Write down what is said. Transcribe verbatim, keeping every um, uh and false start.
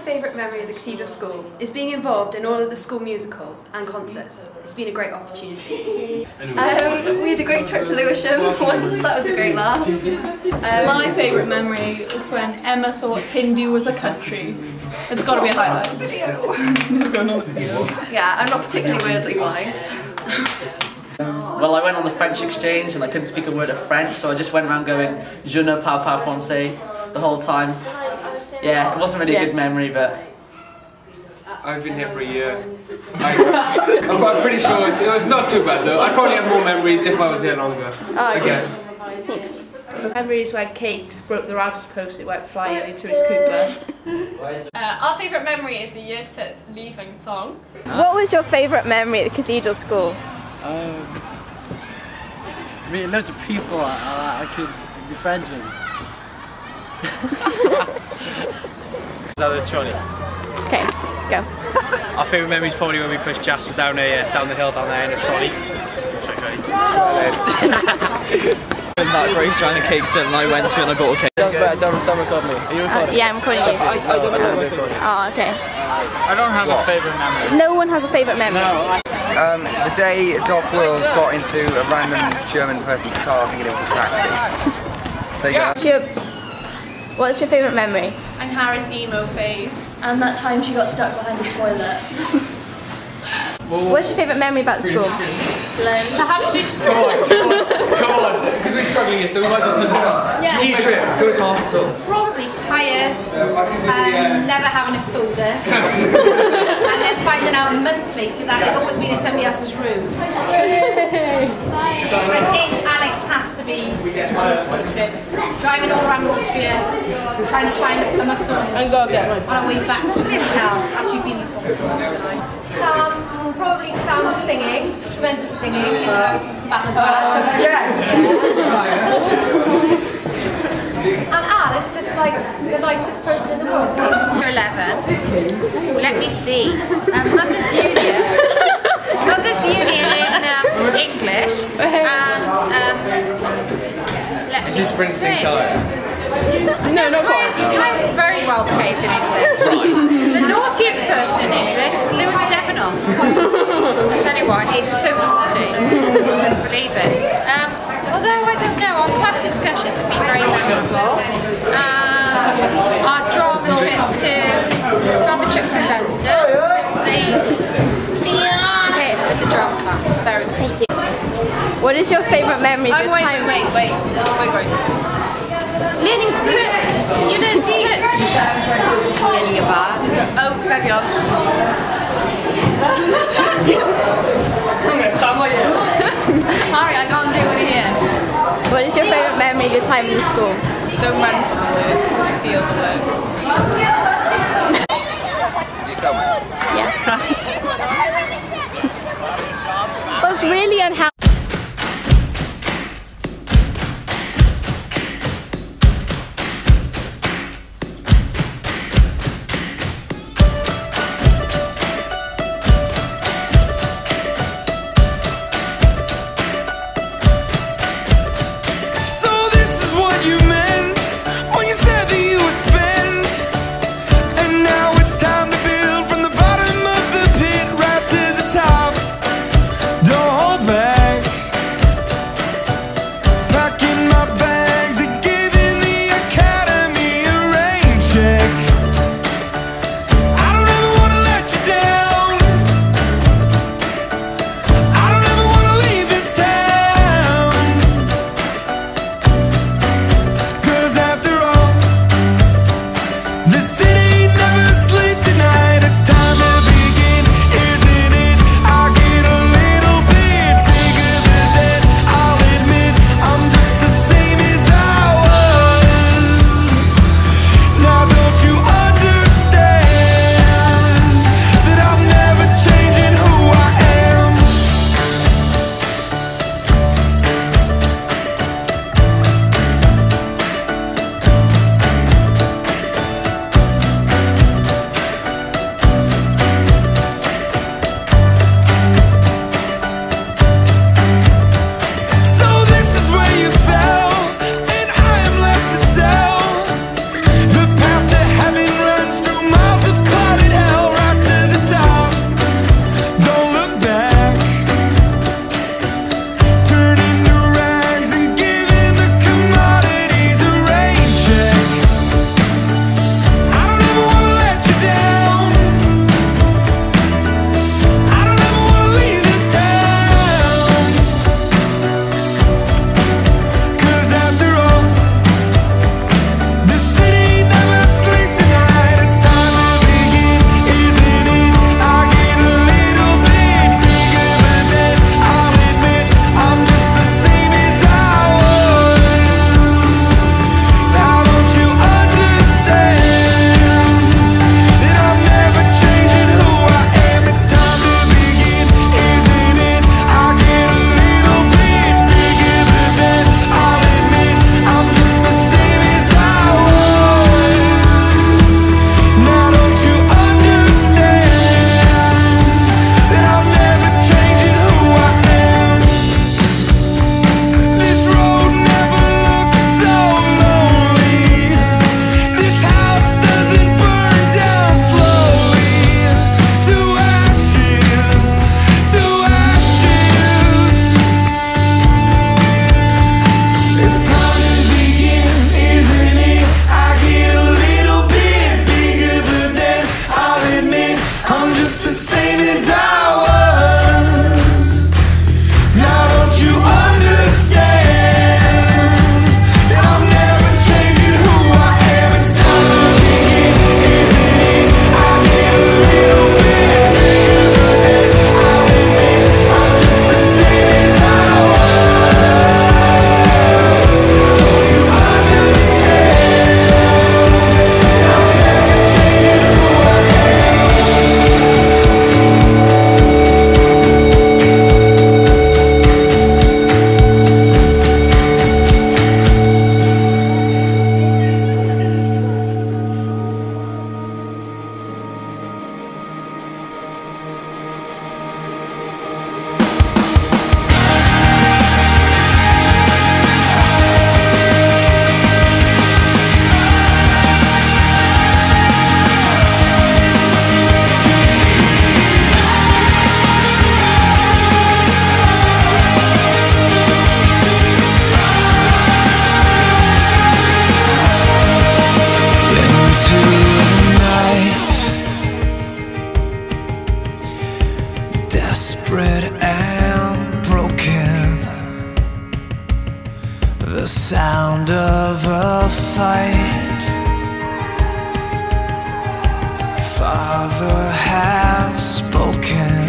favourite memory of the Cathedral School is being involved in all of the school musicals and concerts. It's been a great opportunity. Um, we had a great trip to Lewisham once, that was a great laugh. Um, My favourite memory was when Emma thought Hindu was a country. It's got to be a highlight. What's going on with you? Yeah, I'm not particularly weirdly wise. Well, I went on the French exchange and I couldn't speak a word of French, so I just went around going "Je ne parle pas français" the whole time. Yeah, it wasn't really a good memory, but I've been here for a year. I, I'm, I'm pretty sure it's, it's not too bad though. I'd probably have more memories if I was here longer. Oh, I okay. guess. Thanks. So memories when Kate broke the router's post, it went flying into his Cooper. Uh, our favourite memory is the year six leaving song. What was your favourite memory at the Cathedral School? Um, meeting loads of people I, I, I could be friends with. Another trolley. Okay, go. Our favourite memory is probably when we pushed Jasper down a, uh, down the hill down there in a trolley. Sorry, trolley. That Grace ran a cake set and I went to it and I bought a cake. Sounds better, don't, don't record me. Are you recording? Uh, yeah, I'm recording you. I, I don't know recording. Oh, okay. I don't have what? a favourite memory. No one has a favourite memory. No. Um, the day Doc Wills got into a random German person's car thinking it was a taxi. There you go. What's your, what's your favourite memory? And Harrod's emo phase. And that time she got stuck behind the toilet. What's your favourite memory about the school? Perhaps we should Come on, come on, come on. Because we're struggling here, so we might as well spend the Yeah. Ski trip, go to hospital. Probably higher, um, never having a folder, and then finding out months later that it'd always been in somebody else's room. I think Alex has to be on the ski trip, driving all around Austria, trying to find a McDonald's on our way back to the hotel after you've been in the hospital. Sam, probably Sam singing, tremendous singing in the house at the back. And Al is just like the nicest person in the world. Year eleven. Let me see. Um, Mother's Union. Mother's Union in um, English. And um, let me Is this Prince in Kai? No, not quite. Kai's very well behaved in English. Right. The naughtiest person in English is Lewis Devenant. I tell you what, he's so naughty. I couldn't believe it. Um, although I don't know, our class discussions have been very memorable. And our drama trip to drama trip to London, they hit with the drama class. Very good. What is your favourite memory of Oh, your wait, time? wait, wait, wait, wait, Grace. Learning to cook. You learn to cook. Getting it back. Oh, steady on. Harry, I can't do it here. What is your favourite memory of your time in the school? Don't run from work, feel the work. You filming? Yeah. That was really unhelpful. Don't hold back. the sound of a fight. Father has spoken.